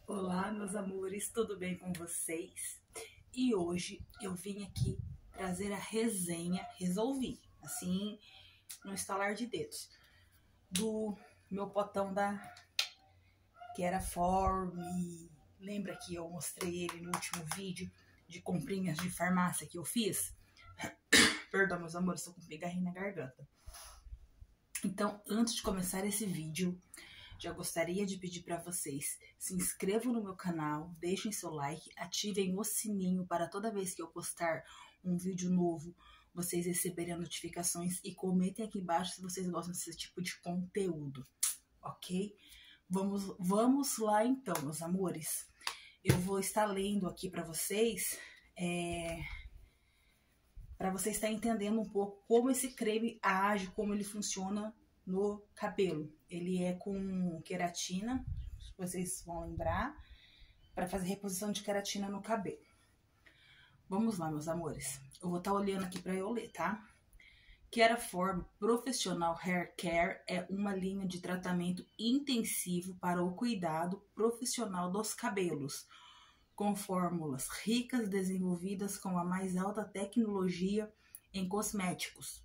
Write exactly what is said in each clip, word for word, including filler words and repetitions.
Olá, meus amores, tudo bem com vocês? E hoje eu vim aqui trazer a resenha, resolvi, assim, no estalar de dedos, do meu potão da que era Form. Lembra que eu mostrei ele no último vídeo de comprinhas de farmácia que eu fiz? Perdão, meus amores, estou com pigarrinho na garganta. Então, antes de começar esse vídeo, já gostaria de pedir para vocês se inscrevam no meu canal, deixem seu like, ativem o sininho para toda vez que eu postar um vídeo novo, vocês receberem notificações e comentem aqui embaixo se vocês gostam desse tipo de conteúdo, ok? Vamos, vamos lá então, meus amores. Eu vou estar lendo aqui para vocês, é, para vocês estarem entendendo um pouco como esse creme age, como ele funciona no cabelo. Ele é com queratina, vocês vão lembrar, para fazer reposição de queratina no cabelo. Vamos lá, meus amores. Eu vou estar olhando aqui para eu ler, tá? Keraform Professional Hair Care é uma linha de tratamento intensivo para o cuidado profissional dos cabelos, com fórmulas ricas desenvolvidas com a mais alta tecnologia em cosméticos.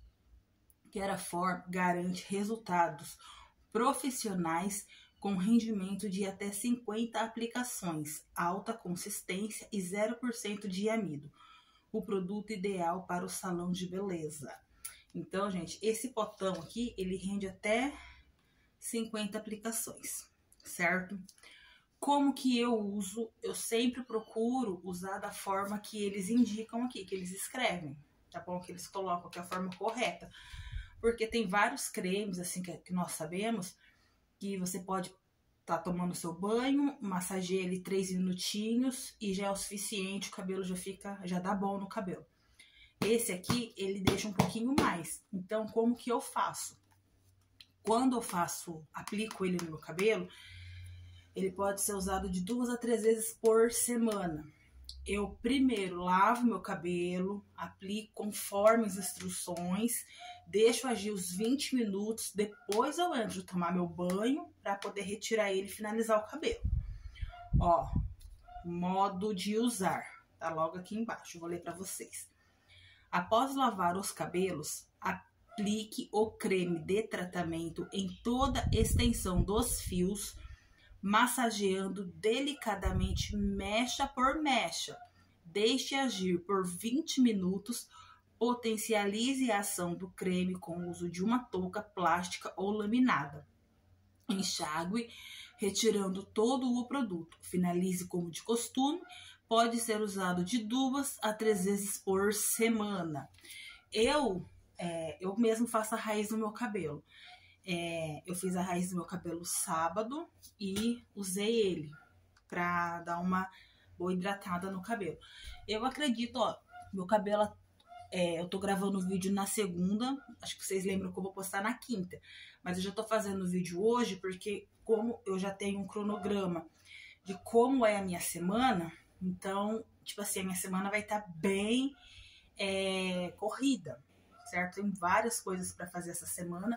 Keraform garante resultados profissionais com rendimento de até cinquenta aplicações, alta consistência e zero por cento de amido. O produto ideal para o salão de beleza. Então, gente, esse potão aqui, ele rende até cinquenta aplicações, certo? Como que eu uso? Eu sempre procuro usar da forma que eles indicam aqui, que eles escrevem, tá bom? Que eles colocam, que é a forma correta. Porque tem vários cremes, assim, que, que nós sabemos, que você pode estar tá tomando seu banho, massageia ele três minutinhos e já é o suficiente, o cabelo já fica, já dá bom no cabelo. Esse aqui, ele deixa um pouquinho mais. Então, como que eu faço? Quando eu faço, aplico ele no meu cabelo, ele pode ser usado de duas a três vezes por semana. Eu primeiro lavo meu cabelo, aplico conforme as instruções, deixo agir os vinte minutos, depois eu entro de tomar meu banho para poder retirar ele e finalizar o cabelo. Ó, modo de usar, tá logo aqui embaixo, eu vou ler para vocês. Após lavar os cabelos, aplique o creme de tratamento em toda a extensão dos fios, massageando delicadamente mecha por mecha. Deixe agir por vinte minutos, potencialize a ação do creme com o uso de uma touca plástica ou laminada. Enxague, retirando todo o produto. Finalize como de costume, pode ser usado de duas a três vezes por semana. Eu, é, eu mesmo faço a raiz no meu cabelo. É, eu fiz a raiz do meu cabelo sábado e usei ele pra dar uma boa hidratada no cabelo. Eu acredito, ó, meu cabelo, é, eu tô gravando o vídeo na segunda, acho que vocês lembram que eu vou postar na quinta, mas eu já tô fazendo o vídeo hoje porque como eu já tenho um cronograma de como é a minha semana, então, tipo assim, a minha semana vai estar tá bem é, corrida, certo? Tem várias coisas para fazer essa semana.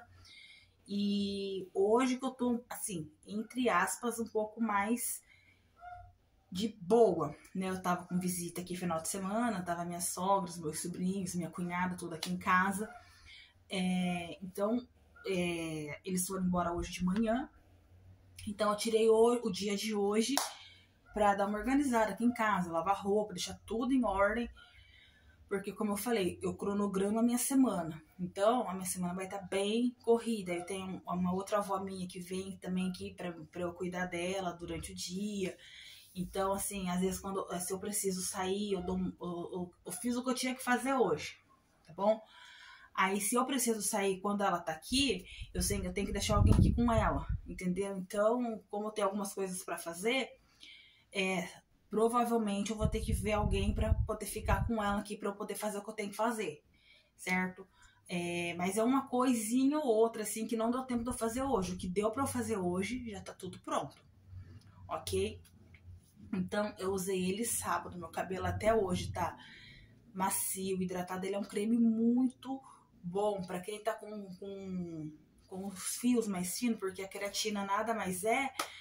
E hoje que eu tô, assim, entre aspas, um pouco mais de boa, né? Eu tava com visita aqui final de semana, tava minhas sogras, meus sobrinhos, minha cunhada, tudo aqui em casa. É, então, é, eles foram embora hoje de manhã. Então, eu tirei o, o dia de hoje pra dar uma organizada aqui em casa, lavar roupa, deixar tudo em ordem. Porque, como eu falei, eu cronogramo a minha semana. Então, a minha semana vai estar bem corrida. Eu tenho uma outra avó minha que vem também aqui para eu cuidar dela durante o dia. Então, assim, às vezes, quando, se eu preciso sair, eu, dou, eu, eu, eu fiz o que eu tinha que fazer hoje, tá bom? Aí, se eu preciso sair quando ela tá aqui, eu sei que eu tenho que deixar alguém aqui com ela, entendeu? Então, como eu tenho algumas coisas para fazer, é... provavelmente eu vou ter que ver alguém para poder ficar com ela aqui para eu poder fazer o que eu tenho que fazer, certo? É, mas é uma coisinha ou outra assim que não deu tempo de eu fazer hoje. O que deu para eu fazer hoje já tá tudo pronto, ok? Então eu usei ele sábado, meu cabelo até hoje tá macio, hidratado. Ele é um creme muito bom para quem tá com, com, com os fios mais finos, porque a queratina nada mais é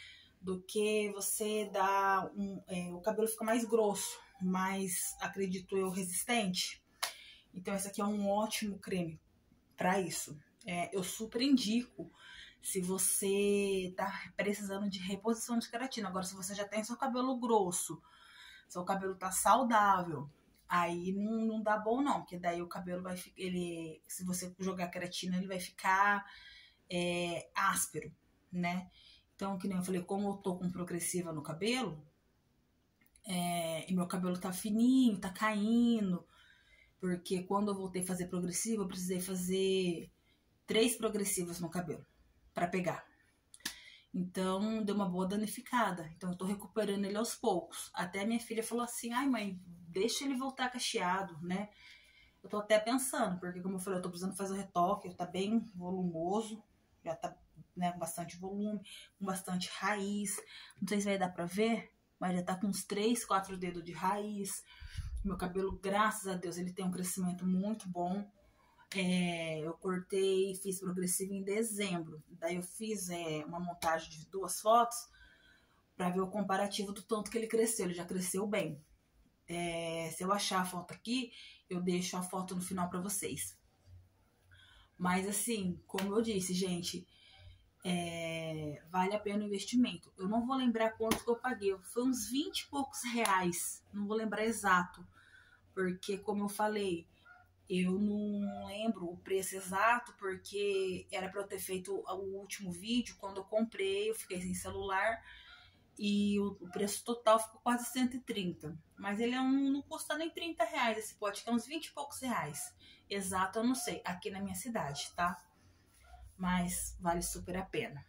do que você dar um... É, o cabelo fica mais grosso, mais, acredito eu, resistente. Então esse aqui é um ótimo creme para isso. É, eu super indico se você tá precisando de reposição de queratina. Agora, se você já tem seu cabelo grosso, seu cabelo tá saudável, aí não, não dá bom não, porque daí o cabelo vai ficar, ele, se você jogar queratina, ele vai ficar é, áspero, né? Então, que nem eu falei, como eu tô com progressiva no cabelo, é, e meu cabelo tá fininho, tá caindo, porque quando eu voltei a fazer progressiva, eu precisei fazer três progressivas no cabelo para pegar. Então, deu uma boa danificada. Então, eu tô recuperando ele aos poucos. Até minha filha falou assim, ai mãe, deixa ele voltar cacheado, né? Eu tô até pensando, porque como eu falei, eu tô precisando fazer o retoque, tá bem volumoso, já tá, né, com bastante volume, com bastante raiz. Não sei se vai dar pra ver, mas já tá com uns três, quatro dedos de raiz. Meu cabelo, graças a Deus, ele tem um crescimento muito bom. É, eu cortei e fiz progressivo em dezembro. Daí eu fiz é, uma montagem de duas fotos para ver o comparativo do tanto que ele cresceu. Ele já cresceu bem. É, se eu achar a foto aqui, eu deixo a foto no final para vocês. Mas assim, como eu disse, gente, é, vale a pena o investimento. Eu não vou lembrar quanto que eu paguei. Foi uns vinte e poucos reais. Não vou lembrar exato. Porque, como eu falei, eu não lembro o preço exato, porque era para eu ter feito o último vídeo. Quando eu comprei, eu fiquei sem celular e o preço total ficou quase cento e trinta. Mas ele é um, não custa nem trinta reais esse pote, que é uns vinte e poucos reais. Exato, eu não sei, aqui na minha cidade, tá? Mas vale super a pena.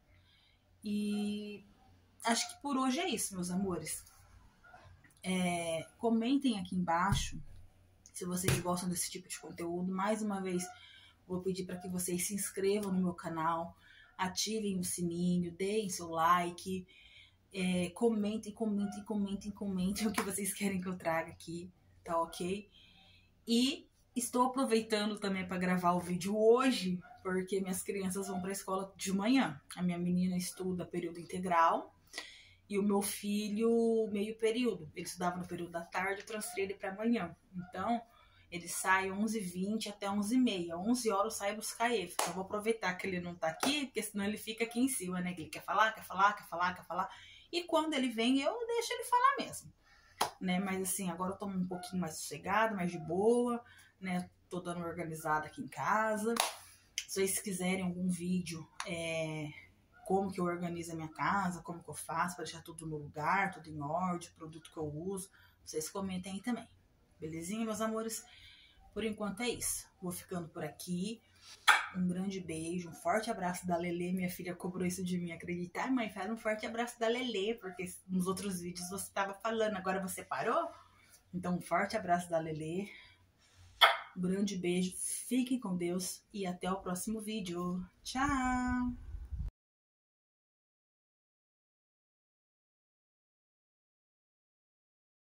E acho que por hoje é isso, meus amores. É, comentem aqui embaixo se vocês gostam desse tipo de conteúdo. Mais uma vez, vou pedir para que vocês se inscrevam no meu canal, ativem o sininho, deem seu like, é, comentem, comentem, comentem, comentem o que vocês querem que eu traga aqui, tá ok? E estou aproveitando também para gravar o vídeo hoje, porque minhas crianças vão para a escola de manhã. A minha menina estuda período integral e o meu filho meio período. Ele estudava no período da tarde, eu transferi ele para amanhã. Então, ele sai onze e vinte até onze e meia. onze horas eu saio buscar ele. Então, eu vou aproveitar que ele não tá aqui, porque senão ele fica aqui em cima, né? Ele quer falar, quer falar, quer falar, quer falar. E quando ele vem, eu deixo ele falar mesmo, né? Mas assim, agora eu tô um pouquinho mais sossegada, mais de boa, né? Tô dando uma organizada aqui em casa. Se vocês quiserem algum vídeo, é... como que eu organizo a minha casa, como que eu faço para deixar tudo no lugar, tudo em ordem, produto que eu uso, vocês comentem aí também. Belezinha, meus amores? Por enquanto é isso. Vou ficando por aqui. Um grande beijo, um forte abraço da Lelê. Minha filha cobrou isso de mim, acreditar. Ai, mãe, faz um forte abraço da Lelê, porque nos outros vídeos você estava falando, agora você parou? Então, um forte abraço da Lelê. Um grande beijo, fiquem com Deus e até o próximo vídeo. Tchau!